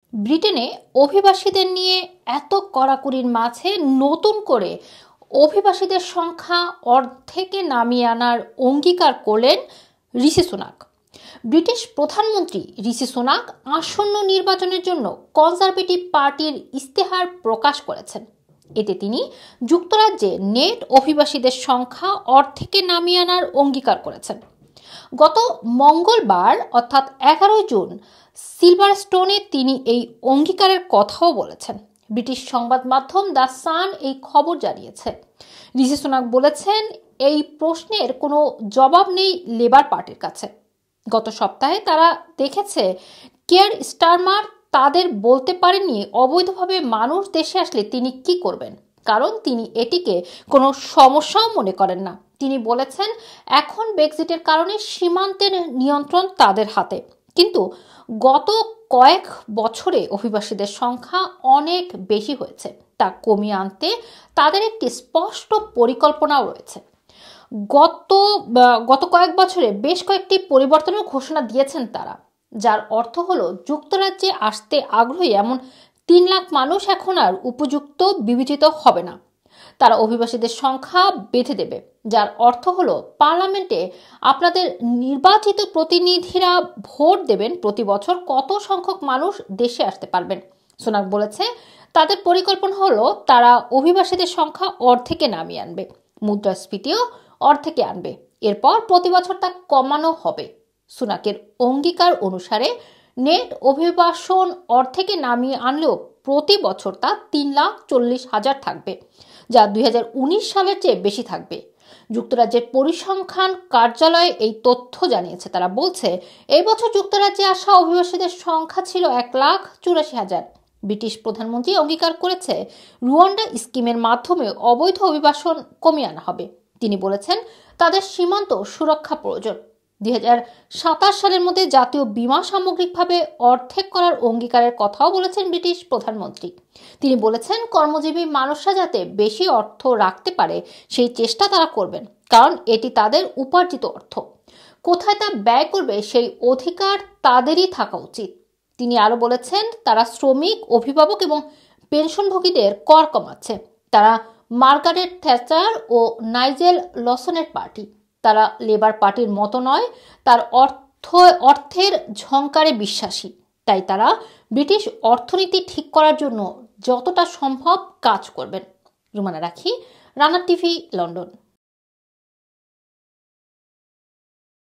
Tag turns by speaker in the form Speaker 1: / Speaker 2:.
Speaker 1: ব্রিটেনে অভিবাসীদের নিয়ে এত কড়াকড়ির মাঝে নতুন করে অভিবাসীদের সংখ্যা অর্ধেকে নামিয়ে আনার অঙ্গীকার করলেন ঋষি সুনাক। ব্রিটিশ প্রধানমন্ত্রী ঋষি সুনাক আসন্ন নির্বাচনের জন্য কনজারভেটিভ পার্টির ইস্তেহার প্রকাশ করেছেন। এতে তিনি যুক্তরাজ্যে নেট অভিবাসীদের সংখ্যা অর্ধেকে নামিয়ে আনার অঙ্গীকার করেছেন। গত মঙ্গলবার অর্থাৎ 11 জুন সিলভারস্টোনে তিনি এই অঙ্গীকারের কথাও বলেছেন। ব্রিটিশ সংবাদ মাধ্যম দ্য সান এই খবর জানিয়েছে। ঋষি সুনাক বলেছেন, এই প্রশ্নের কোনো জবাব নেই লেবার পার্টির কাছে। গত সপ্তাহে তারা দেখেছে কেয়ার স্টারমার তাদের বলতে পারেননি অবৈধভাবে মানুষ দেশে আসলে তিনি কি করবেন, কারণ তিনি এটিকে কোনো সমস্যাও মনে করেন না। তিনি বলেছেন, এখন ব্রেক্সিটের কারণে সীমান্তের নিয়ন্ত্রণ তাদের হাতে, কিন্তু গত কয়েক বছরে অভিবাসীদের সংখ্যা অনেক বেশি হয়েছে। তা কমিয়ে আনতে তাদের একটি স্পষ্ট পরিকল্পনাও রয়েছে। গত কয়েক বছরে বেশ কয়েকটি পরিবর্তনের ঘোষণা দিয়েছেন তারা, যার অর্থ হলো যুক্তরাজ্যে আসতে আগ্রহী এমন 3 লাখ মানুষ এখন আর উপযুক্ত বিবেচিত হবে না। তারা অভিবাসীদের সংখ্যা বেঁধে দেবে, যার অর্থ হলো পার্লামেন্টে আপনাদের নির্বাচিত প্রতিনিধিরা ভোট দেবেন প্রতি বছর কত সংখ্যক মানুষ দেশে আসতে পারবেন। সুনাক বলেছে, তাদের পরিকল্পনা হলো তারা অভিবাসীদের সংখ্যা অর্ধেকে নামিয়ে আনবে, মুদ্রাস্ফীতিও অর্ধেকে আনবে, এরপর প্রতি বছর তা কমানো হবে। সুনাকের অঙ্গীকার অনুসারে নেট অভিবাসন অর্ধেকে নামিয়ে আনলেও প্রতি বছর তা 3,40,000 থাকবে, যা 2019 সালের চেয়ে বেশি থাকবে। যুক্তরাজ্যের পরিসংখ্যান কার্যালয় এই তথ্য জানিয়েছে। তারা বলছে, এই বছর যুক্তরাজ্যে আসা অভিবাসীদের সংখ্যা ছিল 1,84,000। ব্রিটিশ প্রধানমন্ত্রী অঙ্গীকার করেছে রুয়ান্ডা স্কিমের মাধ্যমে অবৈধ অভিবাসন কমিয়ে আনা হবে। তিনি বলেছেন, তাদের সীমান্ত সুরক্ষা প্রয়োজন। 2027 সালের মধ্যে জাতীয় বীমা সামগ্রিকভাবে অর্ধেক করার অঙ্গীকারের কথাও বলেছেন ব্রিটিশ প্রধানমন্ত্রী। তিনি বলেছেন, কর্মজীবী মানুষরা যাতে বেশি অর্থ রাখতে পারে সেই চেষ্টা তারা করবেন, কারণ এটি তাদের উপার্জিত অর্থ। কোথায় তা ব্যয় করবে সেই অধিকার তাদেরই থাকা উচিত। তিনি আরো বলেছেন, তারা শ্রমিক, অভিভাবক এবং পেনশনভোগীদের কর কমাচ্ছে। তারা মার্গারেট থ্যাচার ও নাইজেল লসনের পার্টি। তারা লেবার পার্টির মতো নয়, তার অর্থের ঝংকারে বিশ্বাসী। তাই তারা ব্রিটিশ অর্থনীতি ঠিক করার জন্য যতটা সম্ভব কাজ করবেন। রুমানা রাখি, রানা টিভি, লন্ডন।